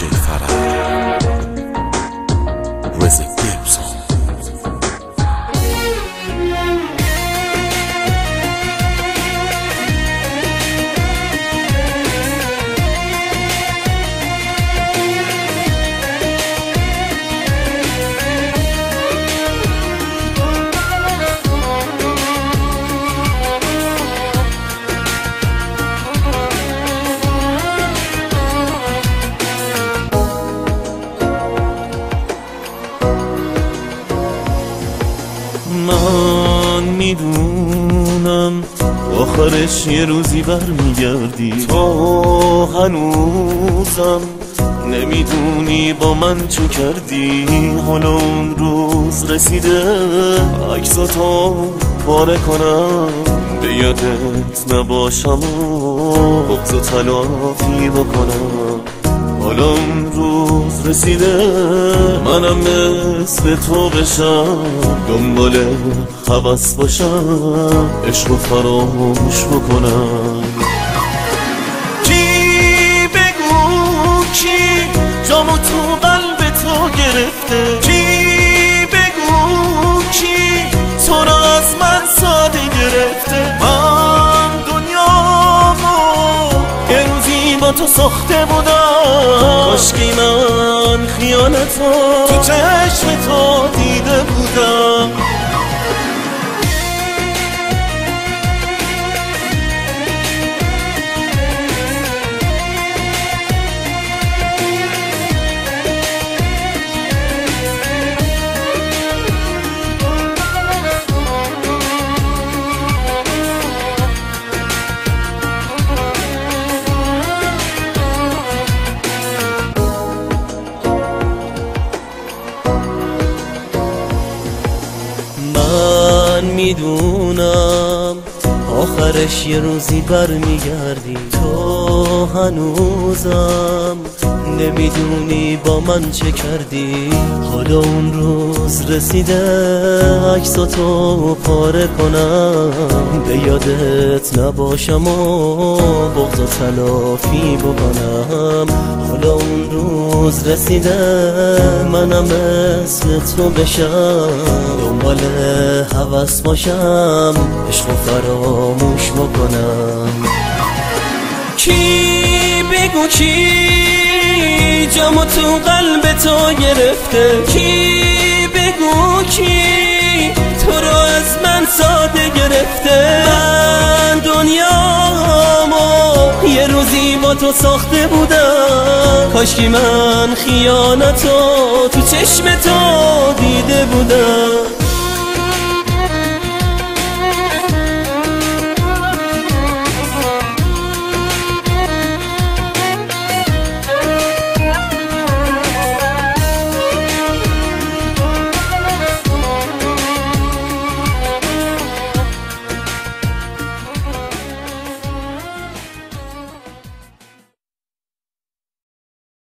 DJ Farah, Rizzy Gibson. من میدونم آخرش یه روزی برمیگردی، تو هنوزم نمیدونی با من چه کردی. حالا اون روز رسیده عکساتو پاره کنم، به یادت نباشم و بغض و تلافی بکنم. حالا اون روز رسیده منم مثل تو بشم، دنبال هوس باشم، عشق و فراموش بکنم. کی بگو کی جامو تو قلب تو گرفته، کی بگو کی تو را از من ساده گرفته. من دنیامو یه روزی با تو ساخته بودم، کاشکی من خیانتو تو چشم تو دیده بودم. من میدونم آخرش یه روزی برمیگردی، تو هنوزم نمیدونی با من چه کردی. حالا اون روز رسیده عکساتو پاره کنم، به یادت نباشم و بغض و تلافی بکنم. حالا اون روز رسیده منم مثل تو بشم، دنبال هوس باشم، عشق و فراموش بکنم. کی بگو کی جامو تو قلب تو گرفته، کی بگو کی تو رو از من ساده گرفته. من دنیامو یه روزی با تو ساخته بودم، کاشکی من خیانتو تو چشم تو دیده بودم.